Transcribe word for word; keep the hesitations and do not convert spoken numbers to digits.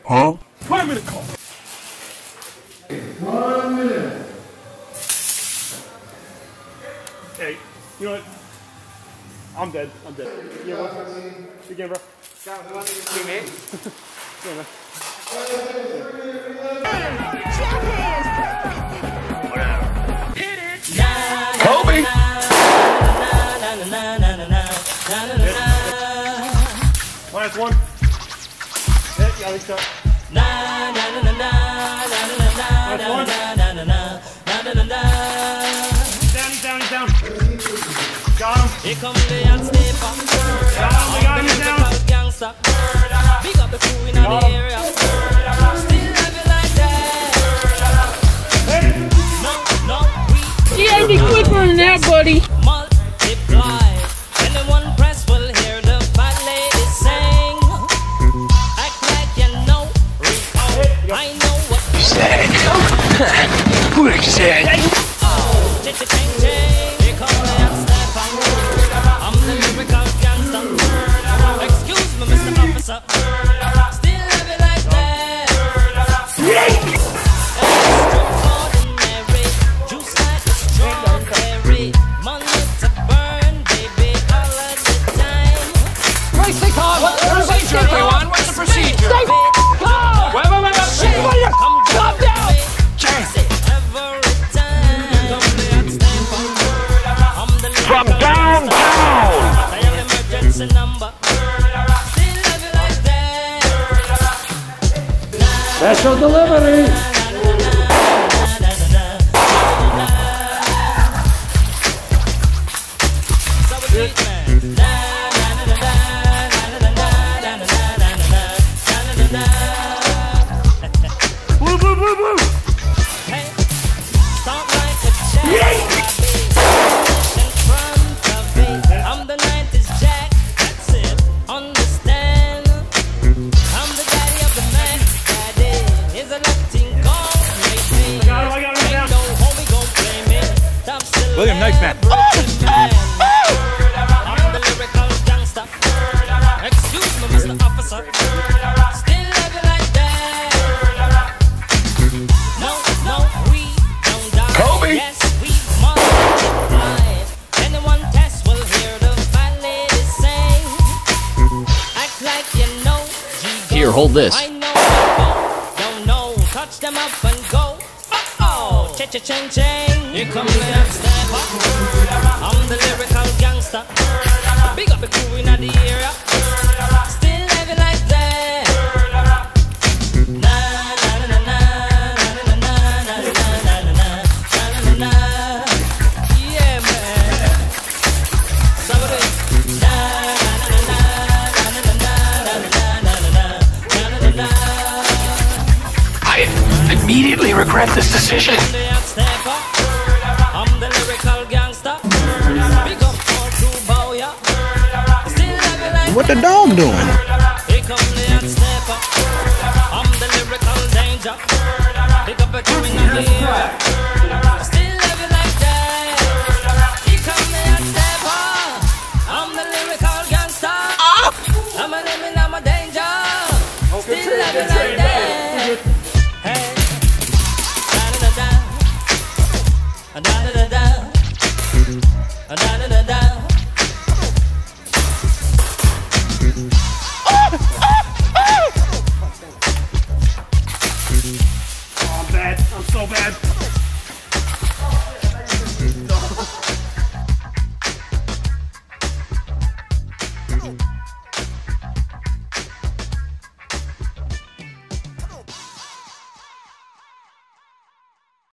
Huh? Five minute call. One minute. Hey, you know what? I'm dead. I'm dead. You know what? Again, bro. You me? Yeah, man. Kobe! Last one. Hit, yeah, I think so. Last one. Down, he's down, he's down. Got him. Here come the hot stepper. Got him, we got him, he's down. Gangster. Big up the crew in the area. Still have it like that. No, no, we. You gotta be quicker than that, buddy. Multiply. Anyone press will hear the fat lady sing. Act like you know. I know what you Sad. We're sad. oh, ch ch ching ching. Here come the hot stepper. I'm the lyrical gangster. Excuse me, Mister Officer. Still have it like that. Extraordinary. Juice like a strawberry. Money to burn, baby, all of the time. Right, stay calm. Procedure, everyone. What's the procedure? Stay calm. Wait, wait, wait, wait. Shit. Come Calm down. every time. Come the hot stepper. I'm the From lyrical downtown! dial emergency number. Still have it like that. Special delivery! So we do it, man. Blue, blue, blue, blue. Hey, stop like a jack. In front of me. I'm the nineties Jack. That's it. Understand? I'm the daddy of the man. Daddy is a letting go. I got him, I got him, Ain't down. no homie gon' play me. I'm still William, nice man. man. I'm the lyrical gangster. Excuse me, Mister Officer. Still have it like that. No, no, we don't die. Kobe. Yes, we multiply. Anyone test will hear the fat lady sing. Act like you know. G-Go. Here, hold this. I know you go. Don't know. Touch them up and go. Uh-oh. Cha-cha-ching-ching. Here comes the hot stepper. I'm the lyrical gangster. Big up the crew in the area. Still have it like that. Na na na na na na na na na na na. Yeah, man. So what is na na na na na na na na na na. I immediately regret this decision. The hot stepper. I'm the lyrical gangster. Big up all to bow ya. Still have it like What the dog doing? here come the hot stepper. I'm the lyrical danger. Pick up a crew in the air. Still have it like that. Here come the hot stepper. I'm the lyrical gangster. I'm a limit, I'm a danger. Still have it like that. Hey. Da-da-da-da. Da-da-da-da. Da-da-da-da. Oh, I'm bad. I'm so bad.